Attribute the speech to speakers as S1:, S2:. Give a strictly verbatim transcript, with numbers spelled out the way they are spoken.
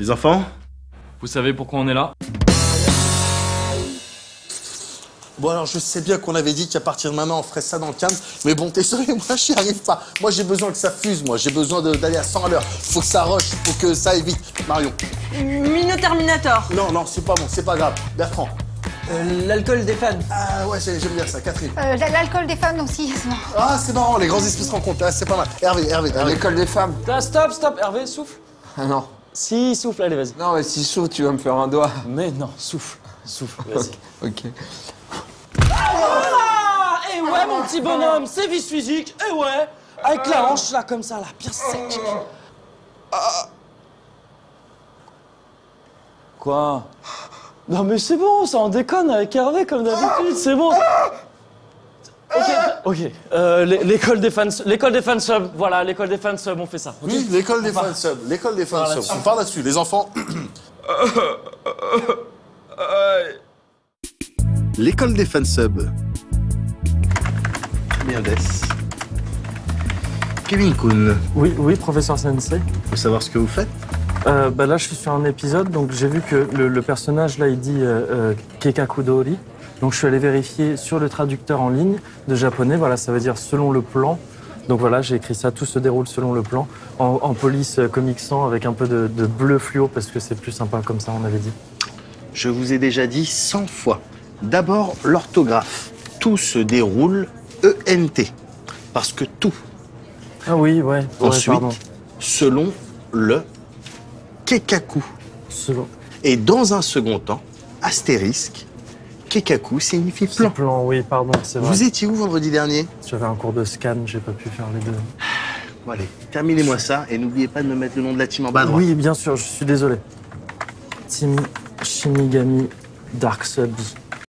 S1: Les enfants?
S2: Vous savez pourquoi on est là?
S3: Bon alors je sais bien qu'on avait dit qu'à partir de maintenant on ferait ça dans le calme, mais bon t'es sérieux, moi j'y arrive pas. Moi j'ai besoin que ça fuse, moi j'ai besoin d'aller à cent à l'heure. Faut que ça rush, faut que ça aille vite. Marion.
S4: Mino-Terminator.
S3: Non, non, c'est pas bon, c'est pas grave. Bertrand.
S5: Euh, L'alcool des fans.
S3: Ah ouais, j'aime bien ça. Catherine.
S6: Euh, L'alcool des femmes aussi, c'est marrant.
S3: Ah c'est marrant, les grands esprits se rencontrent, ah, c'est pas mal. Hervé, Hervé, Hervé.
S5: L'école des femmes.
S2: Ah, stop, stop, Hervé, souffle.
S5: Ah non.
S2: Si, souffle, allez, vas-y.
S5: Non, mais si souffle, tu vas me faire un doigt.
S2: Mais non, souffle, souffle, vas-y.
S5: Ok.
S2: Ah, et ouais, mon petit bonhomme, c'est vis physique, et ouais, avec la hanche là, comme ça, là, bien sec. Quoi? Non mais c'est bon, ça en déconne avec Hervé comme d'habitude, c'est bon. Ok, ok. Euh, l'école des fans, l'école des fans sub, voilà, l'école des fans sub, on fait ça. Okay,
S3: oui, l'école des fans sub, l'école des fans sub. On parle là-dessus, les enfants.
S1: L'école des fans sub. Très bien, Des. Kevin Kuhn,
S7: Oui, oui, professeur Sensei.
S1: faut savoir ce que vous faites?
S7: Euh, bah là, je suis sur un épisode, donc j'ai vu que le, le personnage, là, il dit euh, euh, Kekakudori. Donc je suis allé vérifier sur le traducteur en ligne de japonais, voilà, ça veut dire selon le plan. Donc voilà, j'ai écrit ça, tout se déroule selon le plan, en, en police euh, Comic Sans avec un peu de, de bleu fluo, parce que c'est plus sympa comme ça, on avait dit.
S1: Je vous ai déjà dit cent fois. D'abord, l'orthographe. Tout se déroule E N T. Parce que tout.
S7: Ah oui, ouais. ouais
S1: Ensuite,
S7: pardon.
S1: selon le Kekaku.
S7: Selon...
S1: Et dans un second temps, astérisque, Kekaku signifie plan.
S7: Plan, oui, pardon, c'est vrai.
S1: Vous étiez où vendredi dernier?
S7: J'avais un cours de scan, j'ai pas pu faire les deux.
S1: Bon allez, terminez-moi ça et n'oubliez pas de me mettre le nom de la team en bas à droite.
S7: Oui, bien sûr, je suis désolé. Team Shinigami Dark Subs.